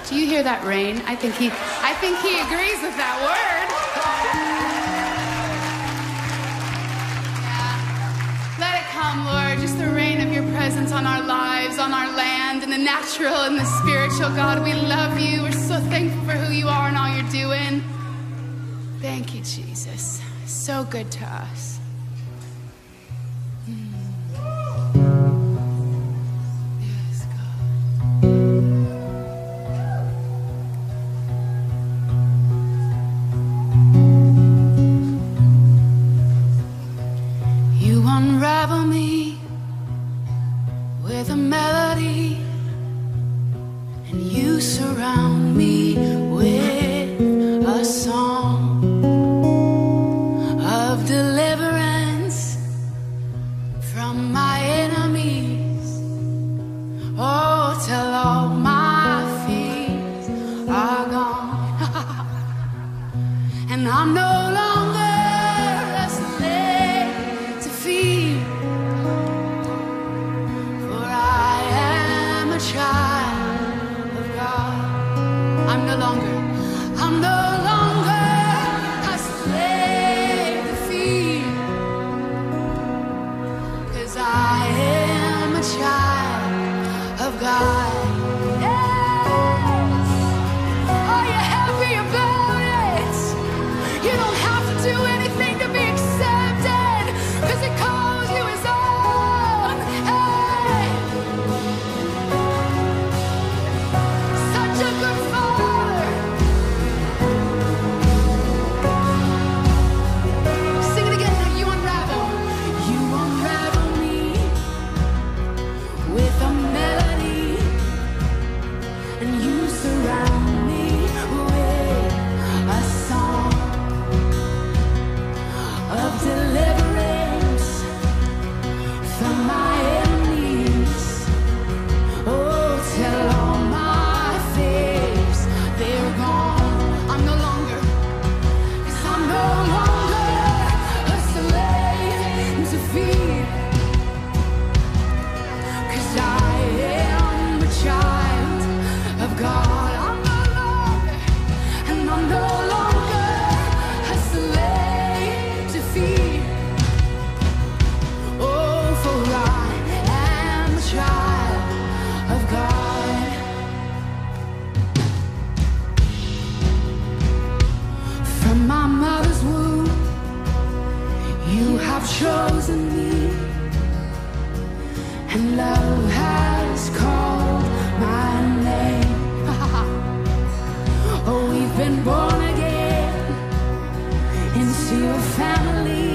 Do you hear that rain? I think he agrees with that word. Yeah. Let it come, Lord. Just the rain of your presence on our lives, on our land, in the natural and the spiritual. God, we love you. We're so thankful for who you are and all you're doing. Thank you, Jesus. So good to us. Unravel me with a melody, and you surround me with a song of deliverance from my enemies. Oh, till all my fears are gone. And I'm no longer a slave to fear, for I am a child of God. I'm no longer a slave to fear, 'cause I am a child of God. Yes! Are you happy about it? You don't have to do anything to be accepted, 'cause it calls you his own. Hey! Such a good father. Sing it again now. You unravel me with a melody, and you surround me with a song of deliverance from my enemies. Oh, tell all my fears they're gone. I'm no longer, 'cause I'm no longer a slave to fear, 'cause I am a child of God. I'm no longer a slave to fear. Oh, for I am a child of God. From my mother's womb, you have chosen me, and love has called my name. Oh, we've been born again into your family,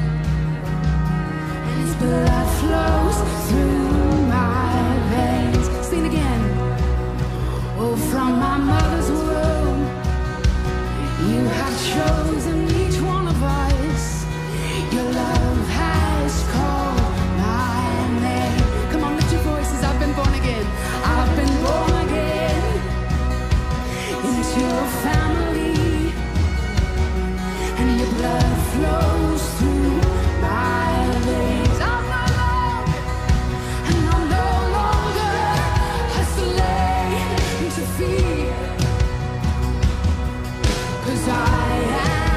and his blood flows through my veins. Sing it again. Oh, from my mother's womb, you have chosen each one of us. Your love has called my name. Come on, lift your voices. I've been born again. I've been born again into your family, and your blood flows through my veins. I'm no longer a slave to fear, 'cause I am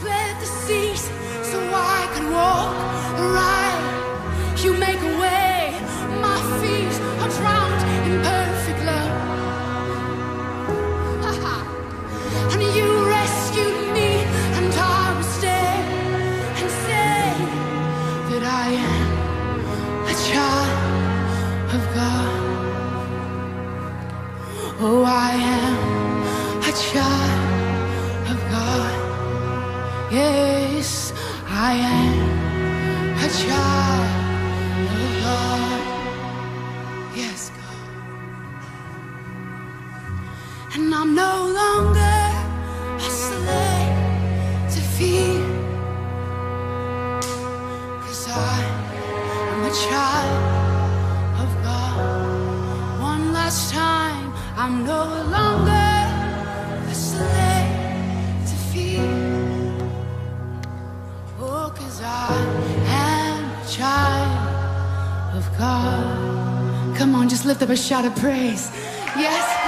split the seas so I could walk right. You make a way, my feet are drowned in perfect love. And you rescued me, and I will stay and say that I am a child of God. Oh, I am a child of God. Yes, I am a child of God. Yes, God. And I'm no longer a slave to fear, 'cause I am a child of God. One last time, I'm no longer a slave to fear. Oh, 'cause I am a child of God. Come on, just lift up a shout of praise. Yes.